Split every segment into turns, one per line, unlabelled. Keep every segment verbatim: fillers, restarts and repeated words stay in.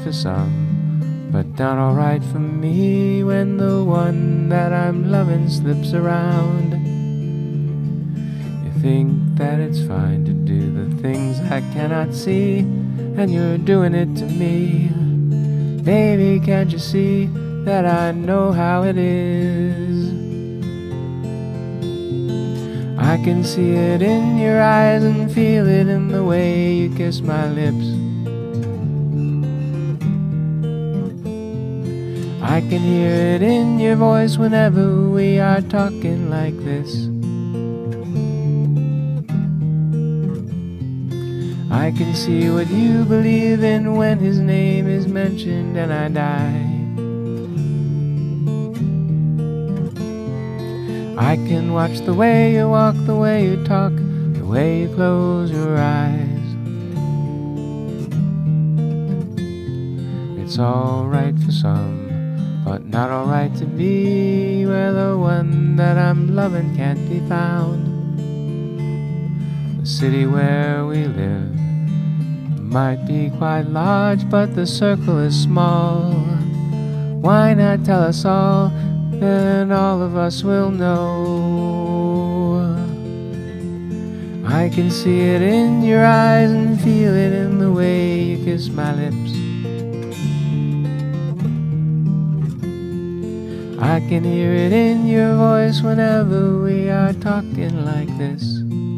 for some, but not alright for me when the one that I'm loving slips around. You think that it's fine to do the things I cannot see, and you're doing it to me. Baby, can't you see that I know how it is? I can see it in your eyes and feel it in the way you kiss my lips. I can hear it in your voice whenever we are talking like this. I can see what you believe in when his name is mentioned and I die. I can watch the way you walk, the way you talk, the way you close your eyes. It's alright for some, but not alright to be where the one that I'm loving can't be found. The city where we live might be quite large, but the circle is small. Why not tell us all? Then all of us will know. I can see it in your eyes and feel it in the way you kiss my lips. I can hear it in your voice whenever we are talking like this.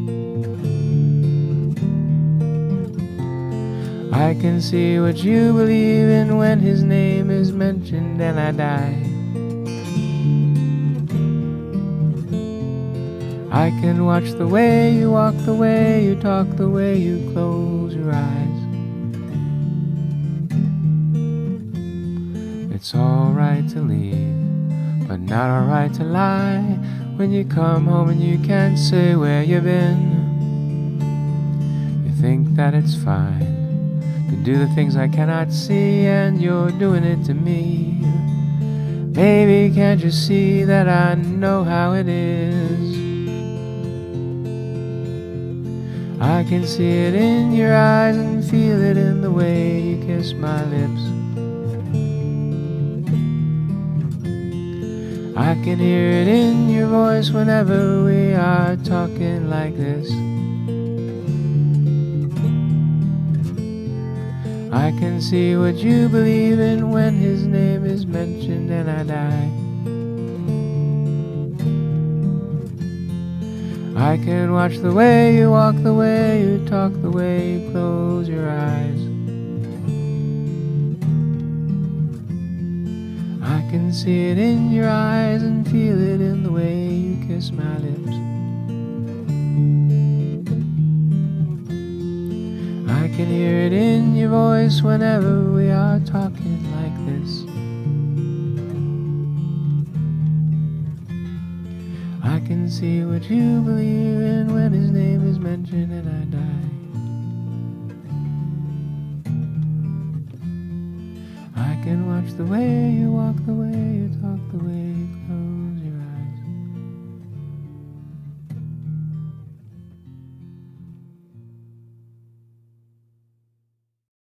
I can see what you believe in when his name is mentioned and I die. I can watch the way you walk, the way you talk, the way you close your eyes. It's alright to leave, but not alright to lie. When you come home and you can't say where you've been, you think that it's fine to do the things I cannot see, and you're doing it to me. Baby, can't you see that I know how it is? I can see it in your eyes and feel it in the way you kiss my lips. I can hear it in your voice whenever we are talking like this. I can see what you believe in when his name is mentioned and I die. I can watch the way you walk, the way you talk, the way you close your eyes. I can see it in your eyes and feel it in the way you kiss my lips. I can hear it in your voice whenever we are talking like this. I can see what you believe in when his name is mentioned and I die. I can watch the way you walk, the way you talk, the way you close.